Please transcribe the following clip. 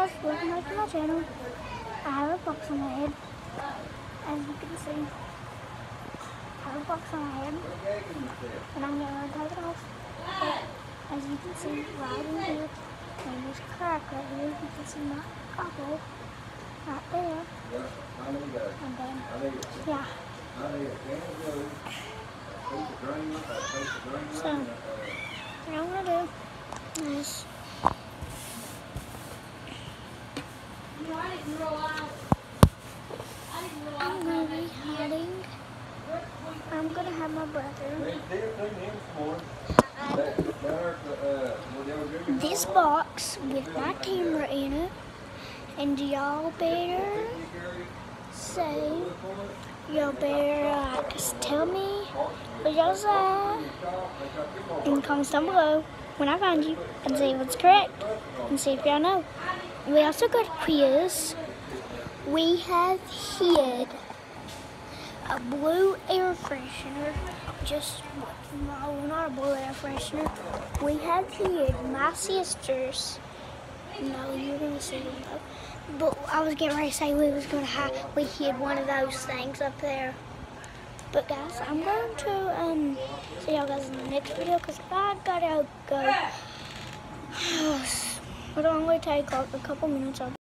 guys, welcome back to my channel. I have a box on my head, as you can see. I have a box on my head, and I'm going to take it off. But as you can see, right in here, and this crack right here, you can see my eyeball right there. And then, yeah. So, what I'm going to do is I'm going to be hiding. I'm going to have my brother this box with my camera in it, and y'all better tell me what y'all say in the comments down below when I find you, and see if it's correct and see if y'all know. We also got a quiz. We have hid a blue air freshener, no, not a blue air freshener. We have hid my sister's. No, you're gonna see them though. But I was getting ready to say we hid one of those things up there. But guys, I'm going to see y'all guys in the next video because I gotta go. It'll only take a couple minutes.